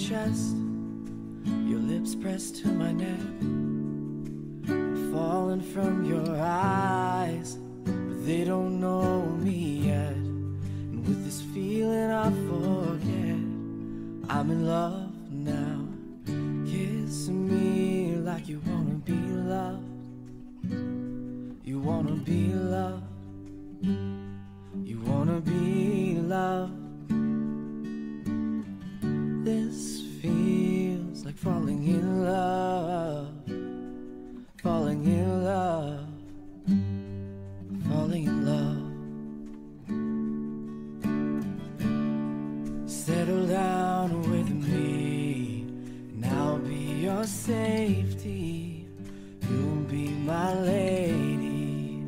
chest, your lips pressed to my neck. I'm falling from your eyes, but they don't know me yet. And with this feeling I forget, I'm in love now. Kissing me like you wanna be loved. You wanna be loved. You wanna be loved. This feels like falling in love. Falling in love. Falling in love. Settle down with me, and I'll be your safety. You'll be my lady.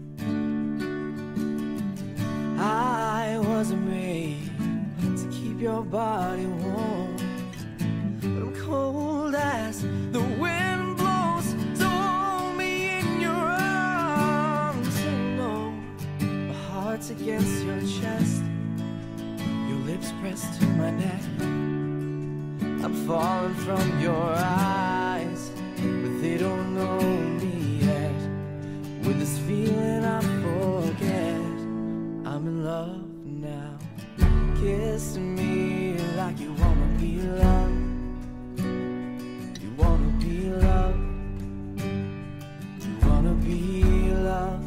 I wasn't made to keep your body warm, but I'm cold as the wind blows. So hold me in your arms. You know my heart's against your chest, your lips pressed to my neck. I'm falling from your eyes, but they don't know me yet. With this feeling I forget, I'm in love now. Kiss me like you wanna be loved. You wanna be loved. You wanna be loved.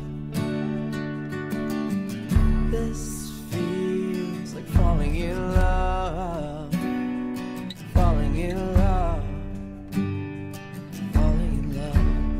This feels like falling in love. Falling in love. Falling in love.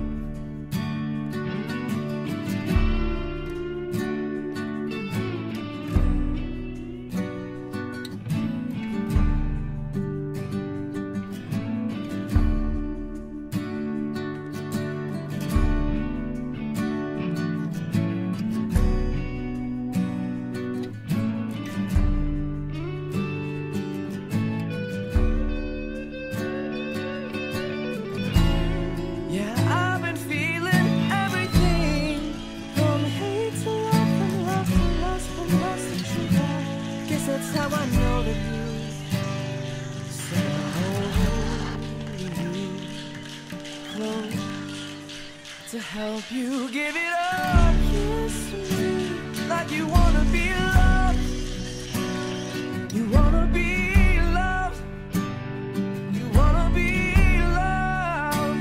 That's how I know that you said I'm holding you close to help you give it up. Kiss me like you wanna be loved. You wanna be loved. You wanna be loved.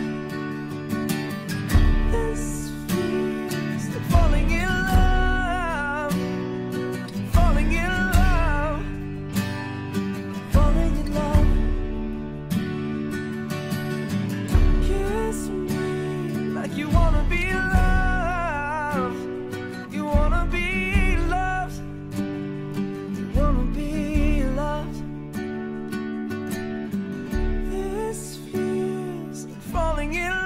This feels like falling in love. Falling in love. You wanna be loved. You wanna be loved. You wanna be loved. This feels like falling in love.